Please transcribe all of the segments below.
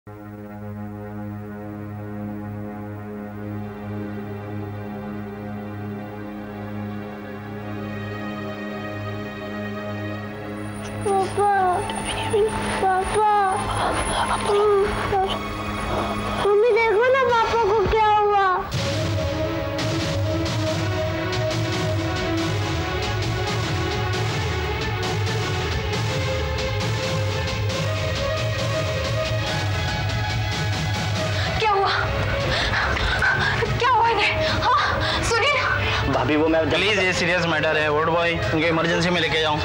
Mummy देखो ना पापा को क्या हुआ। क्या हुआ? क्या हुआ इन्हें? हाँ सुनिए ना। भाभी वो मैं प्लीज, ये सीरियस मैटर है, वार्ड बॉय उनके इमरजेंसी में लेके जाऊं।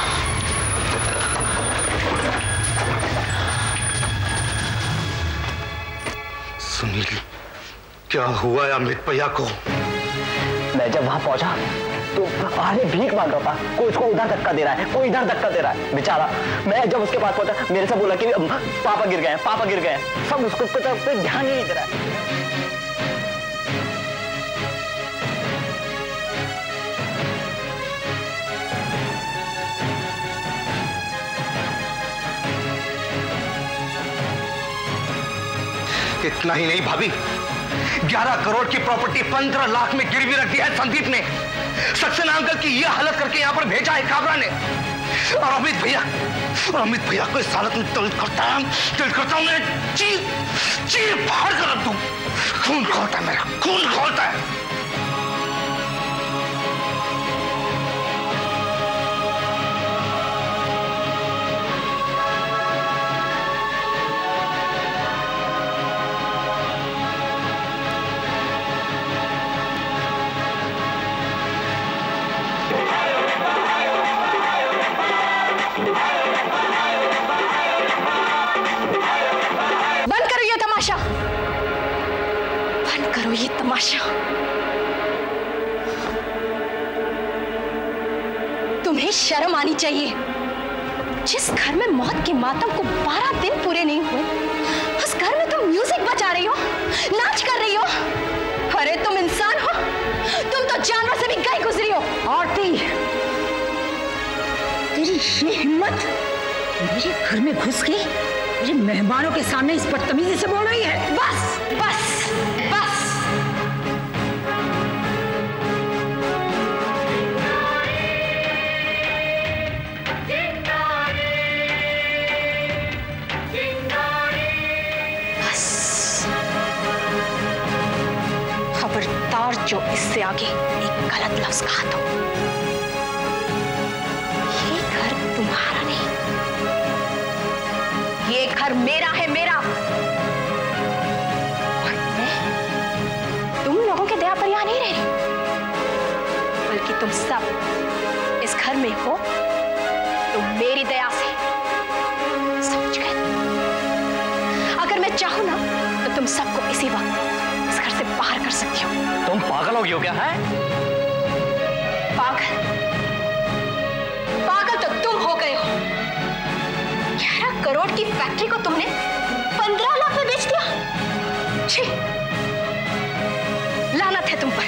सुनील, क्या हुआ है अमित भैया को? मैं जब वहां पहुंचा तो आगे भीख मांग रहा था, कोई उसको उधर धक्का दे रहा है, कोई इधर धक्का दे रहा है बेचारा। मैं जब उसके पास पहुंचा मेरे से बोला कि पापा गिर गए, पापा गिर गए। सब उसको तरफ पे ध्यान ही नहीं दे रहा है। इतना ही नहीं भाभी, 11 करोड़ की प्रॉपर्टी 15 लाख में गिरवी रख दिया है संदीप ने। सक्सेना अंकल की यह हालत करके यहां पर भेजा है काबरा ने। और अमित भैया को इस हालत में दिल करता हूं मैं चीर फाड़ कर रख दूं। खून खौलता है मेरा, खून खौलता है। बंद करो ये तमाशा। तुम्हें शर्म आनी चाहिए। जिस घर में मौत के मातम को 12 दिन पूरे नहीं हुए, उस घर में तुम म्यूजिक बजा रही हो, नाच कर रही हो। अरे तुम इंसान हो? तुम तो जानवर से भी गई गुजरी हो। आरती, तेरी ये हिम्मत मेरे घर में घुस के मुझे मेहमानों के सामने इस बदतमीजी से बोल रही है? बस बस बस। खबरदार जो इससे आगे एक गलत लफ्ज कहा तो ये घर तुम्हारा नहीं, ये घर मेरा है, मेरा। और मैं तुम लोगों के दया पर यहां नहीं रह रही, बल्कि तुम सब इस घर में हो तो मेरी दया से। समझ गए? अगर मैं चाहूं ना तो तुम सबको इसी वक्त इस घर से बाहर कर सकती हो। तुम पागल हो गई हो क्या? है पागल? पागल तो तुम हो गए हो। 11 करोड़ की फैक्ट्री को तुमने 15 लाख में बेच दिया। छी, लानत है तुम पर।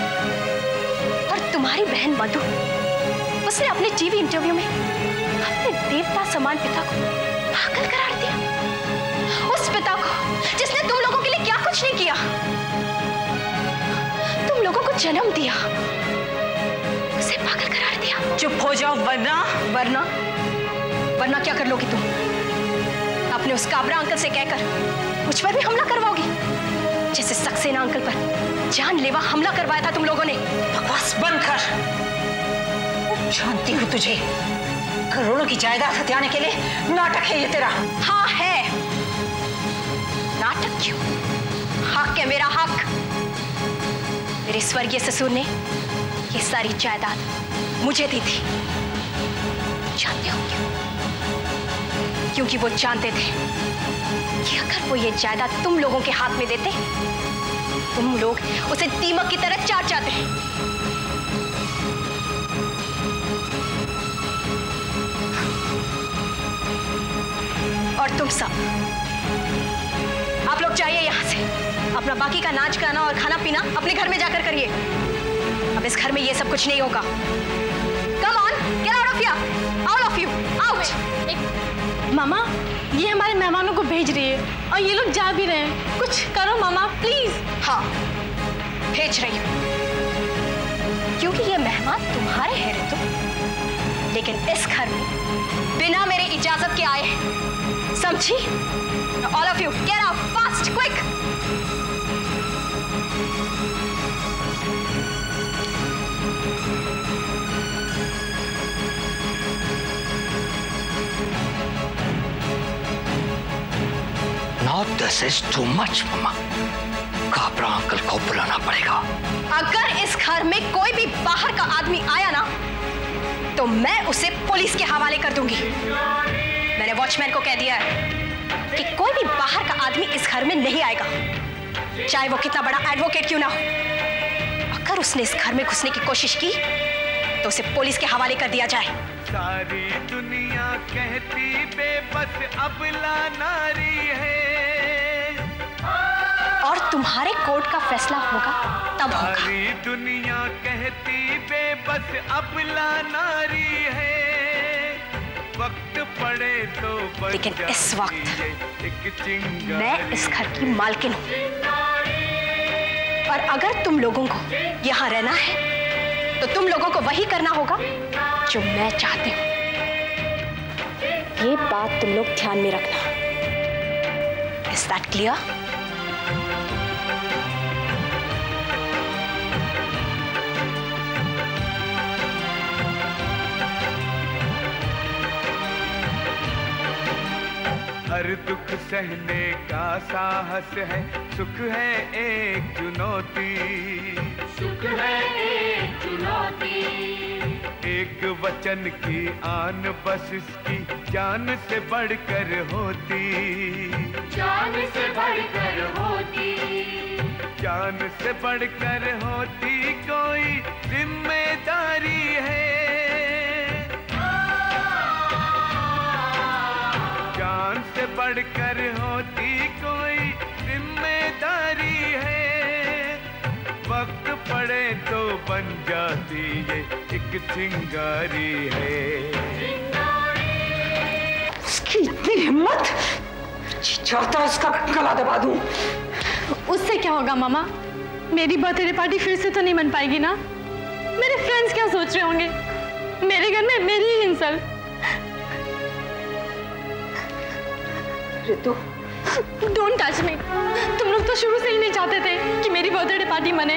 और तुम्हारी बहन मधु, उसने अपने टीवी इंटरव्यू में अपने देवता समान पिता को पागल करार दिया। उस पिता को जिसने तुम लोगों के लिए क्या कुछ नहीं किया, तुम लोगों को जन्म दिया, उसे पागल करार दिया। चुप हो जाओ वरना वरना क्या कर लोगी तुम? अपने उस काबरा अंकल से कहकर मुझ पर भी हमला करवाओगी, जैसे सक्सेना अंकल पर जानलेवा हमला करवाया था तुम लोगों ने। बकवास बंद कर। जानती हूँ तुझे करोड़ों की जायदाद हथियाने के लिए नाटक है ये तेरा। हाँ है। नाटक क्यों? हक है मेरा, हक। मेरे स्वर्गीय ससुर ने ये सारी जायदाद मुझे दी थी। जानते हो क्यों? क्योंकि वो जानते थे कि अगर वो ये जायदाद तुम लोगों के हाथ में देते, तुम लोग उसे दीमक की तरह चाट जाते। और तुम सब, आप लोग जाइए यहां से। अपना बाकी का नाच गाना और खाना पीना अपने घर में जाकर करिए। अब इस घर में ये सब कुछ नहीं होगा। Come on, get out of here, all of you, out. मामा, ये हमारे मेहमानों को भेज रही है और ये लोग जा भी रहे हैं। कुछ करो मामा प्लीज। हाँ, भेज रही हूँ, क्योंकि ये मेहमान तुम्हारे हैं ऋतु, लेकिन इस घर में बिना मेरे इजाजत के आए हैं, समझी? All of you get out fast quick. Now this is too much, मम्मा। काबरा अंकल को बुलाना पड़ेगा। अगर इस घर में कोई भी बाहर का आदमी आया ना, तो मैं उसे पुलिस के हवाले कर दूंगी। मैंने वॉचमैन को कह दिया है कि कोई भी बाहर का आदमी इस घर में नहीं आएगा, चाहे वो कितना बड़ा एडवोकेट क्यों ना हो। अगर उसने इस घर में घुसने की कोशिश की तो उसे पुलिस के हवाले कर दिया जाए। सारी दुनिया कहती बेबस अबला नारी है, और तुम्हारे कोर्ट का फैसला होगा तब होगा। सारी दुनिया कहती बेबस अबला नारी है, वक्त पड़े तो लेकिन इस वक्त मैं इस घर की मालकिन हूं, और अगर तुम लोगों को यहां रहना है तो तुम लोगों को वही करना होगा जो मैं चाहती हूं। ये बात तुम लोग ध्यान में रखना। Is that clear? हर दुख सहने का साहस है, सुख है एक चुनौती, सुख है एक चुनौती, एक वचन की आन बस इसकी जान से बढ़कर होती, जान से बढ़कर होती, जान से बढ़कर होती कोई जिम्मेदारी है, जान से बढ़कर होती कोई जिम्मेदारी है, वक्त पड़े तो बन जाती ये एक चिंगारी है। उसकी इतनी हिम्मत, चाहता इसका गला दबा दूं। उससे क्या होगा मामा? मेरी बर्थडे पार्टी फिर से तो नहीं मन पाएगी ना? मेरे फ्रेंड्स क्या सोच रहे होंगे? मेरे घर में मेरी ही insult. Ritu, don't touch me. तुम लोग तो शुरू से ही नहीं चाहते थे कि मेरी बर्थडे पार्टी मने।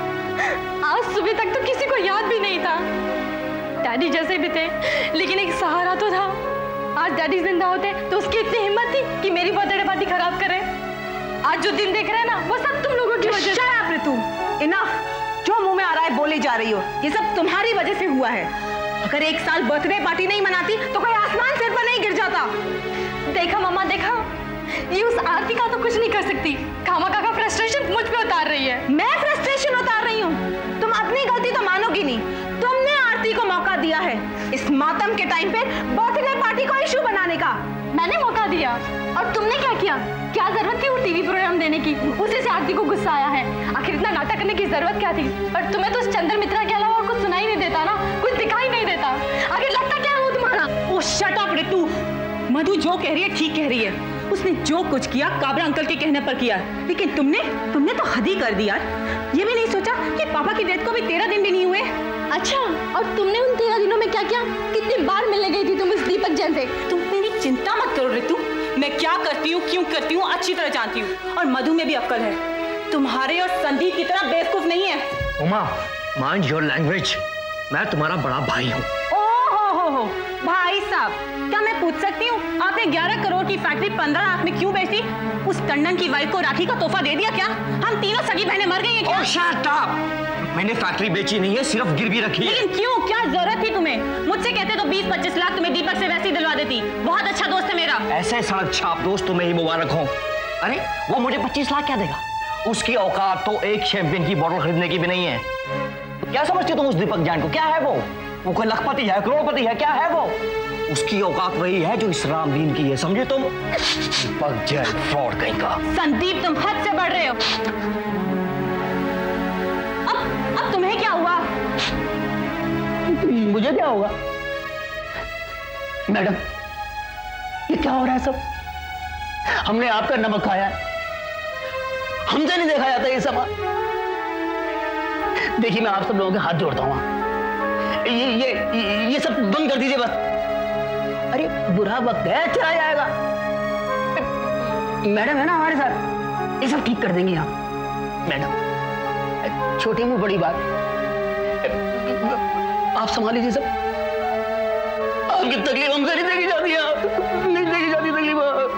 आज सुबह तक तो किसी को याद भी नहीं था। डैडी जैसे भी थे, लेकिन एक सहारा तो था। आज डैडी जिंदा होते तो उसकी इतनी हिम्मत थी कि मेरी बर्थडे पार्टी खराब करे। आज जो दिन देख रहे हैं ना, वो सब तुम लोगों की वजह से। ऋतु, इनफ। जो मुंह में आ रहा है बोली जा रही हो। ये सब तुम्हारी वजह से हुआ है। अगर एक साल बर्थडे पार्टी नहीं मनाती तो कोई आसमान सिर पर नहीं गिर जाता। देखा मामा, देखा, ये उस आरती का तो कुछ नहीं कर सकती। खामखा का फ्रस्ट्रेशन मुझ पे उतार रही है। मैं फ्रस्ट्रेशन उतार रही हूँ? तुम अपनी गलती तो मानोगी नहीं। तुमने आरती को मौका दिया है इस मातम के टाइम पे बर्थडे पार्टी को इशू बनाने का। मैंने मौका दिया, और तुमने क्या किया? क्या जरूरत थी वो टीवी प्रोग्राम देने की? उसी से आरती को गुस्सा आया है। आखिर इतना नाटक करने की जरूरत क्या थी? और तुम्हें तो उस चंद्र मित्रा के अलावा और कुछ सुनाई नहीं देता ना, कुछ दिखाई नहीं देता। आखिर लगता क्या है वो तुम्हारा? ओ शट अप ऋतु। मधु जो कह रही है ठीक कह रही है। उसने जो कुछ किया काबरा अंकल के कहने पर किया, लेकिन तुमने तो हद ही कर दी यार। ये भी नहीं सोचा कि पापा की डेथ को भी 13 दिन भी नहीं हुए। अच्छा, और तुमने उन 13 दिनों में क्या किया? कितनी बार मिलने गई थी तुम इस दीपक जैन से? तुम मेरी चिंता मत करो ऋतु। मैं क्या करती हूँ, क्यों करती हूँ, अच्छी तरह जानती हूँ। और मधु में भी अक्ल है। तुम्हारे और संदीप की तरह बेवकूफ नहीं है। Uma, mind your language. मैं तुम्हारा बड़ा भाई हूँ। ओहो भाई साहब, क्या मैं पूछ सकती हूँ आपने 11 करोड़ की फैक्ट्री 15 लाख में क्यों बेची? उस टंडन की वाइफ को राखी का तोहफा दे दिया क्या? हम तीनों सगी बहनें मर गई हैं क्या? Oh, shut up! मैंने फैक्ट्री बेची नहीं है, सिर्फ गिरवी रखी है। लेकिन क्यों? क्या जरूरत थी तुम्हें? मुझसे कहते तो 20-25 लाख तुम्हें दीपक से वैसे ही दिलवा देती। बहुत अच्छा दोस्त है मेरा। ऐसे सड़क छाप दोस्त तुम्हें ही मुबारक हो। अरे वो मुझे 25 लाख क्या देगा? उसकी औकात तो एक शैंपियन की बोतल खरीदने की भी नहीं है। क्या समझती तुम उस दीपक जैन को? क्या है वो कोई लखपति है, करोड़पति है? क्या है वो? उसकी औकात वही है जो इस रामदीन की है, समझे तुम? दीपक जैन फ्रॉड कहीं का। संदीप, तुम हद से बढ़ रहे हो। अब तुम्हें क्या हुआ? मुझे क्या होगा? मैडम, ये क्या हो रहा है सब? हमने आपका नमक खाया है, हमसे नहीं देखा जाता ये सब। देखिए, मैं आप सब लोगों के हाथ जोड़ता हूँ, ये सब बंद कर दीजिए बस। अरे बुरा वक्त है, चला जाएगा। मैडम है ना हमारे साथ, ये सब ठीक कर देंगे आप। मैडम, छोटी मुंह बड़ी बात, आप संभाल लीजिए सब। आपकी तकलीफ हमसे नहीं देखी जाती है, नहीं देखी जाती तकलीफ।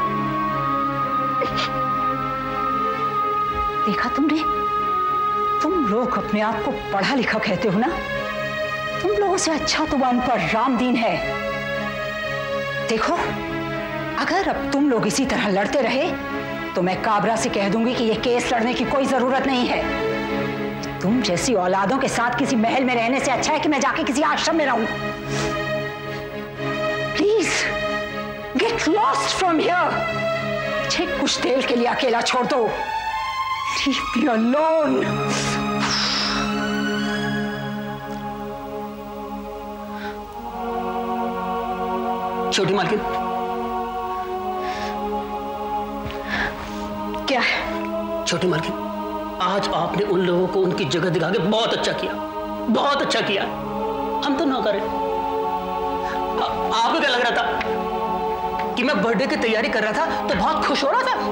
देखा तुमने, तुम लोग अपने आप को पढ़ा लिखा कहते हो ना, तुम लोगों से अच्छा तो अनपढ़ रामदीन है। देखो, अगर अब तुम लोग इसी तरह लड़ते रहे तो मैं काबरा से कह दूंगी कि यह केस लड़ने की कोई जरूरत नहीं है। तुम जैसी औलादों के साथ किसी महल में रहने से अच्छा है कि मैं जाके किसी आश्रम में रहूं। Please get lost from here. मुझे कुछ देर के लिए अकेला छोड़ दो। Leave me alone. छोटी मालकिन, क्या है? छोटी मालकिन, आज आपने उन लोगों को उनकी जगह दिखा के बहुत अच्छा किया, बहुत अच्छा किया। हम तो नौकर हैं। आपको क्या लग रहा था कि मैं बर्थडे की तैयारी कर रहा था तो बहुत खुश हो रहा था?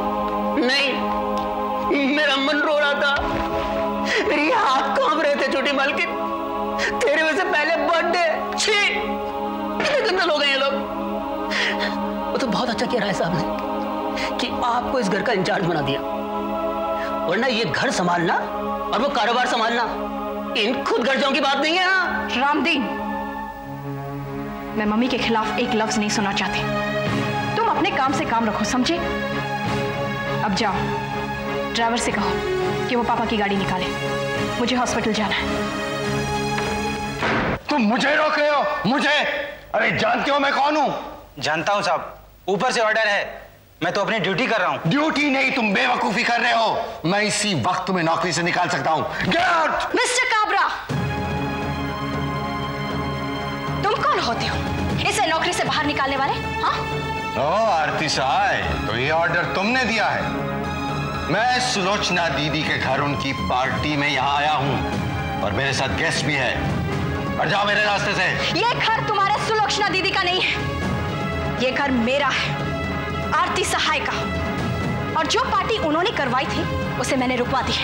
नहीं, मेरा मन रो रहा था, मेरे हाथ कांप रहे थे। छोटी मालकिन, तेरे वजह से पहले बर्थडे, छी, कितने गंदे लोग हैं ये लोग। वो तो बहुत अच्छा किया राय साहब ने कि आपको इस घर का इंचार्ज बना दिया, वरना ये घर संभालना और वो कारोबार संभालना इन खुद गर्जों की बात नहीं है। हाँ? रामदीन, मैं मम्मी के खिलाफ एक लफ्ज नहीं सुनना चाहती। तुम अपने काम से काम रखो, समझे? अब जाओ, ड्राइवर से कहो कि वो पापा की गाड़ी निकाले, मुझे हॉस्पिटल जाना है। तुम मुझे रोक रहे हो? मुझे? अरे जानते हो मैं कौन हूं? जानता हूं साहब, ऊपर से ऑर्डर है, मैं तो अपनी ड्यूटी कर रहा हूं। ड्यूटी नहीं, तुम बेवकूफी कर रहे हो। मैं इसी वक्त तुम्हें नौकरी से निकाल सकता हूं। Get out! मिस्टर काबरा, तुम कौन होते हो इसे नौकरी से बाहर निकालने वाले? हाँ? ओ आरती साहब, तो ये ऑर्डर तुमने दिया है? मैं सुलोचना दीदी के घर उनकी पार्टी में यहाँ आया हूँ और मेरे साथ गेस्ट भी है। और जाओ मेरे रास्ते से। ये घर तुम्हारे सुलोचना दीदी का नहीं है, ये घर मेरा है, आरती सहाय का। और जो पार्टी उन्होंने करवाई थी उसे मैंने रुकवा दी है।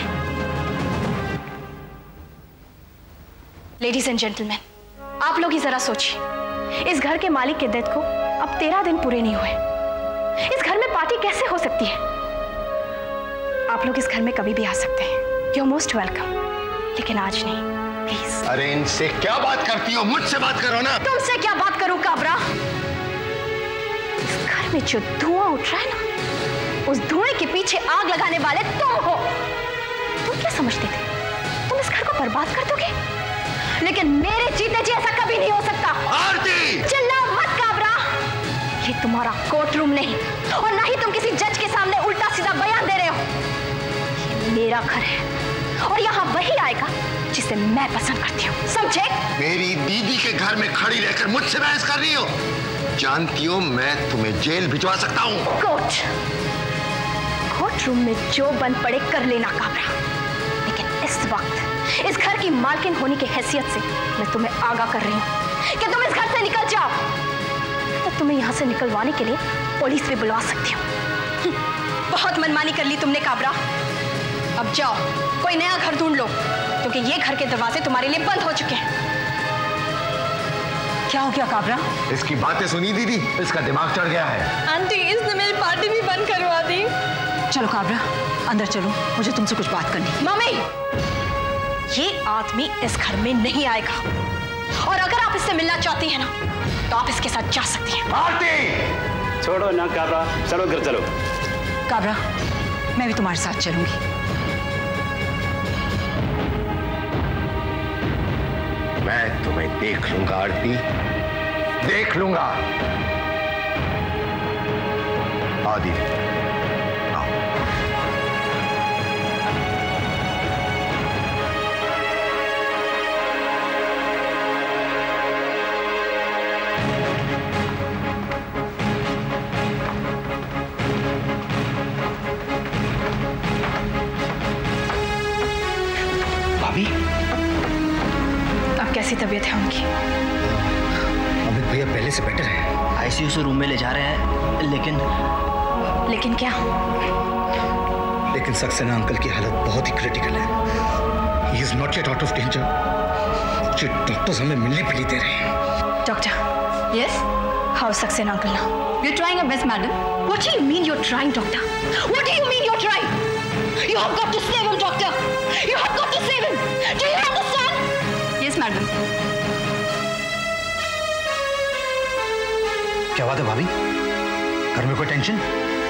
लेडीज एंड जेंटलमैन, आप लोग ही जरा सोचिए, इस घर के मालिक के डेथ को अब 13 दिन पूरे नहीं हुए। इस घर में पार्टी कैसे हो सकती है? आप लोग इस घर में कभी भी आ सकते हैं, यू आर मोस्ट वेलकम, लेकिन आज नहीं, प्लीज। अरे इनसे क्या बात करती हो? मुझसे बात करो ना। तुमसे क्या बात करूं काबरा? इस घर में जो धुआं उठ रहा है ना, उस धुएं के पीछे आग लगाने वाले तुम हो। तुम क्या समझते थे तुम इस घर को बर्बाद कर दोगे? लेकिन मेरे जीते जी ऐसा कभी नहीं हो सकता। आरती! चिल्लाओ मत काबरा, ये तुम्हारा कोर्ट रूम नहीं, और ना ही तुम किसी जज के सामने उल्टा सीधा बयान दे रहे हो। ये मेरा घर है और यहाँ वही आएगा जिसे मैं पसंद करती हूँ, समझे? मेरी दीदी के घर में खड़ी रहकर मुझसे बहस कर रही हो? जानती हो मैं तुम्हें जेल भिजवा सकता हूँ। कोर्ट रूम में जो बन पड़े कर लेना काबरा, लेकिन इस वक्त इस घर की मालकिन होने की हैसियत से मैं तुम्हें आगाह कर रही हूँ कि तुम इस घर से निकल जाओ। मैं तुम्हें यहाँ से निकलवाने के लिए पुलिस भी बुलवा सकती हूँ। बहुत मनमानी कर ली तुमने काबरा, अब जाओ कोई नया घर ढूंढ लो, क्योंकि ये घर के दरवाजे तुम्हारे लिए बंद हो चुके हैं। क्या हो गया काबरा? इसकी बातें सुनी दीदी, इसका दिमाग चढ़ गया है। आंटी, इसने मेरी पार्टी भी बंद करवा दी। चलो काबरा, अंदर चलो, मुझे तुमसे कुछ बात करनी है। मम्मी, ये आदमी इस घर में नहीं आएगा, और अगर आप इससे मिलना चाहती हैं ना, तो आप इसके साथ जा सकती हैं। आरती! छोड़ो ना काबरा, चलो घर चलो। काबरा, मैं भी तुम्हारे साथ चलूंगी। मैं तुम्हें देख लूंगा आरती, देख लूंगा। आदि कैसी तबीयत है उनकी? अमित भैया पहले से बेटर है। आईसीयू से रूम में ले जा रहे हैं, लेकिन क्या? लेकिन सक्सेना अंकल की हालत बहुत ही क्रिटिकल है। He is not yet out of danger। ये डॉक्टर्स हमें मिलने भी नहीं दे रहे हैं। Doctor, Yes? how is Saxena uncle now? We're trying our best, madam. What do you mean you're trying, doctor? What do you mean you're trying? You have got to save him, doctor. You have got to save him. Do you understand? Yes, madam. क्या बात है भाभी? घर में कोई tension?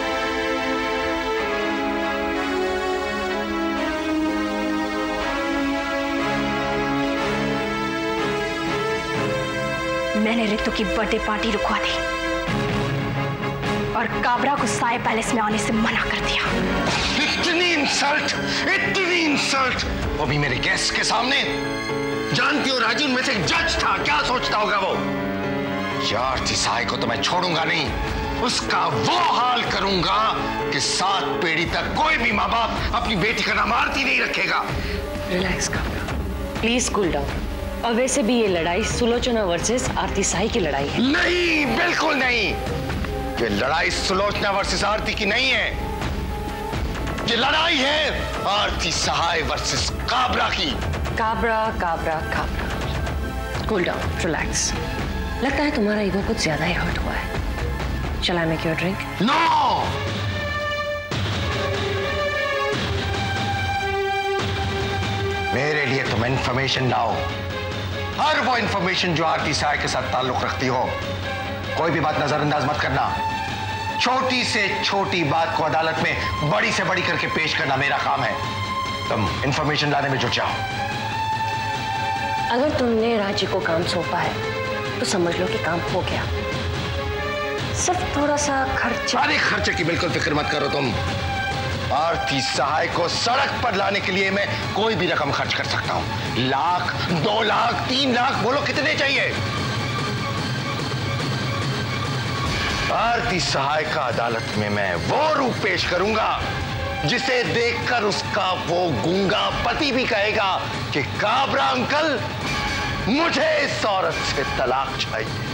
मैंने रितु की birthday party रुकवा दी और काबरा को साए पैलेस में आने से मना कर दिया। इतनी इंसल्ट, वो भी मेरे गेस्ट के सामने। जानती हो राजू में से एक जज था, क्या सोचता होगा वो? यार साए को तो मैं छोड़ूंगा नहीं, उसका वो हाल करूंगा कि 7 पीढ़ी तक कोई भी माँ बाप अपनी बेटी का नाम आरती नहीं रखेगा। Relax Kabra, please cool down. और वैसे भी ये लड़ाई सुलोचना वर्सेस आरती साई की लड़ाई है। नहीं, बिल्कुल नहीं। ये लड़ाई सुलोचना वर्सेस आरती की नहीं है, ये लड़ाई है आरती सहाय वर्सेस काबरा की। Kabra Kabra Kabra, cool down, relax. लगता है तुम्हारा ईगो कुछ ज्यादा ही हर्ट हुआ है। Shall I make you a drink? No! मेरे लिए तुम इंफॉर्मेशन लाओ, हर वो इंफॉर्मेशन जो आरती साय के साथ ताल्लुक रखती हो। कोई भी बात नजरअंदाज मत करना। छोटी से छोटी बात को अदालत में बड़ी से बड़ी करके पेश करना मेरा काम है। तुम इंफॉर्मेशन लाने में जुट जाओ। अगर तुमने राजी को काम सौंपा है तो समझ लो कि काम हो गया। सिर्फ थोड़ा सा खर्चा। अरे खर्चे की बिल्कुल फिक्र मत करो तुम। आरती सहाय को सड़क पर लाने के लिए मैं कोई भी रकम खर्च कर सकता हूं। 1 लाख, 2 लाख, 3 लाख, बोलो कितने चाहिए? आरती सहाय का अदालत में मैं वो रूप पेश करूंगा जिसे देखकर उसका वो गूंगा पति भी कहेगा कि काबरा अंकल, मुझे इस औरत से तलाक चाहिए।